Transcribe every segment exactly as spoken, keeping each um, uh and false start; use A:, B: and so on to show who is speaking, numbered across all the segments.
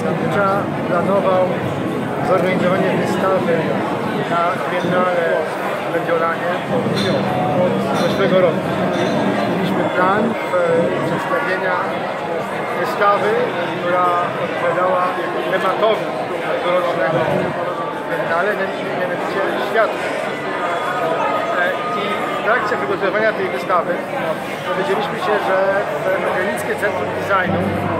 A: Kamińskiewicza planował zorganizowanie wystawy na Biennale w Mediolanie od zeszłego roku. Mieliśmy plan przedstawienia wystawy, która odpowiadała tematowi tegorocznego Biennale, mianowicie światło. I w trakcie przygotowywania tej wystawy dowiedzieliśmy się, że Akademickie Centrum Designu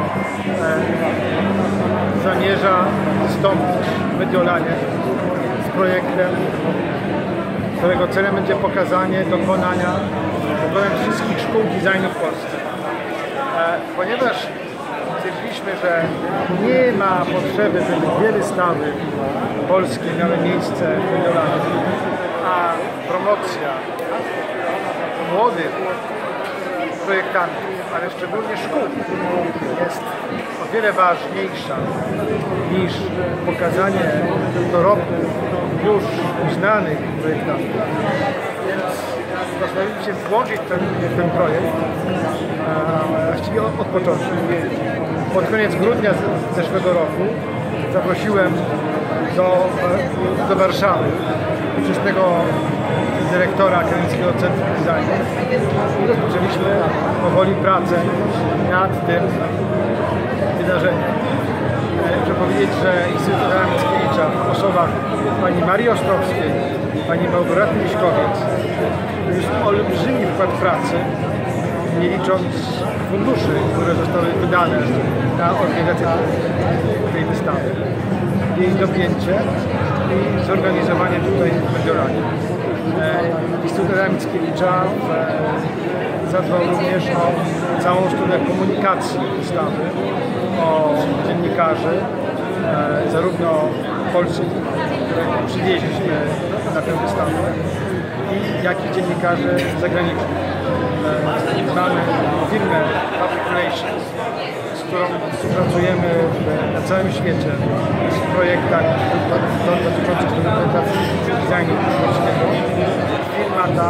A: zamierza wystąpić w Mediolanie z projektem, którego celem będzie pokazanie dokonania dokonań wszystkich szkół designu w Polsce. Ponieważ stwierdziliśmy, że nie ma potrzeby, żeby dwie wystawy polskie miały miejsce w Mediolanie, a promocja młodych projektantów, ale szczególnie szkół, jest o wiele ważniejsza niż pokazanie dorobku już uznanych projektantów. Więc postanowiliśmy włączyć ten, ten projekt a właściwie od, od początku. Pod koniec grudnia zeszłego roku zaprosiłem do, do Warszawy ówczesnego dyrektora Akademickiego Centrum Designu i rozpoczęliśmy powoli pracę nad tym wydarzeniem. Muszę powiedzieć, że Instytut Adama Mickiewicza w osobach pani Marii Ostrowskiej, pani Małgorzaty Miśkowiec jest olbrzymi wkład pracy, nie licząc funduszy, które zostały wydane na organizację tej wystawy, jej dopięcie i zorganizowanie tutaj w Mediolanie. Instytut Adama Mickiewicza zadbał również o całą sztukę komunikacji wystawy, o dziennikarzy, zarówno polskich, których przywieźliśmy na tę wystawę, i jak i dziennikarzy zagranicznych. Mamy firmę Public Relations, z którą współpracujemy na całym świecie w projektach dotyczących implementacji designu polskiego. Firma ta,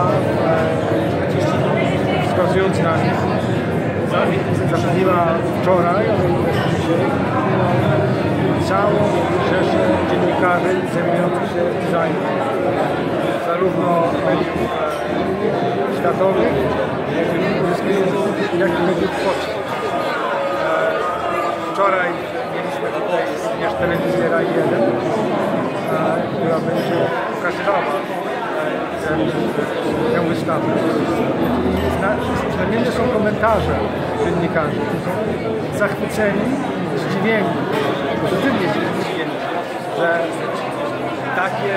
A: wskazując na nich, zapewniła wczoraj, ale też dzisiaj, całą rzeszę dziennikarzy zajmujących się designem, zarówno mediów światowych, jak i mediów polskich. Wczoraj mieliśmy tutaj również telewizję Rai jeden, która będzie pokazywała tę wystawę. Znamienne są komentarze dziennikarzy. Zachwyceni, zdziwieni, pozytywnie zdziwieni, że takie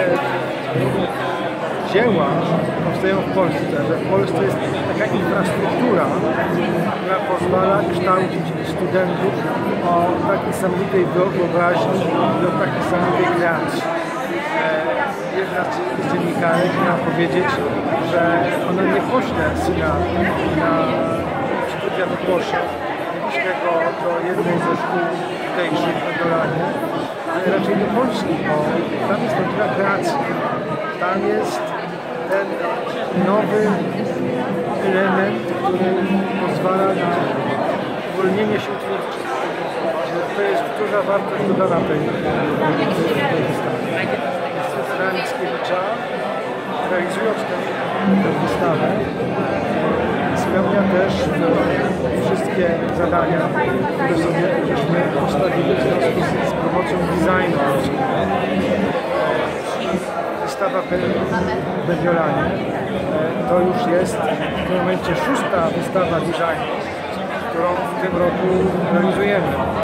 A: dzieła powstają w Polsce, że w Polsce jest taka infrastruktura, która pozwala kształcić studentów o takiej samej wyobraźni i o takiej samej kreacji. Jedna z dziennikarek miała powiedzieć, że ona nie pośle syna na studia do Polski, nie wyśle go do jednej ze szkół tutejszych w Mediolanie, ale raczej do Polski, bo tam jest prawdziwa kreacja. Tam jest ten nowy element, który pozwala na uwolnienie się twórcze. To jest duża wartość dodana tej wystawy. Instytut Adama Mickiewicza, realizując tę wystawę, spełnia też wszystkie zadania, które sobie żeśmy postawili w związku z promocją designu. Wystawa w Mediolanie to już jest w tym momencie szósta wystawa designu, którą w tym roku realizujemy.